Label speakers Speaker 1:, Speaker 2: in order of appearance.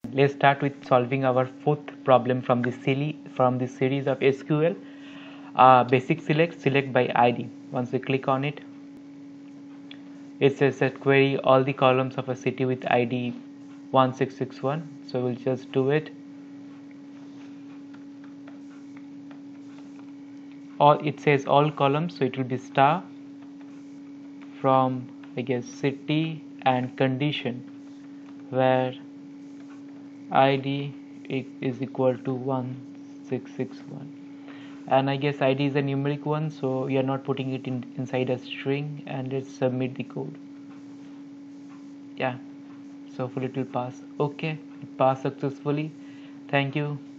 Speaker 1: Let's start with solving our fourth problem from this series of SQL. Basic select by ID. Once we click on it, it says that query all the columns of a city with ID 1661. So we'll just do it. It says all columns, so it will be star from, I guess, city and condition where ID is equal to 1661, and I guess ID is a numeric one, so we are not putting it inside a string. And let's submit the code. Yeah, so hopefully it will pass. Okay, it passed successfully. Thank you.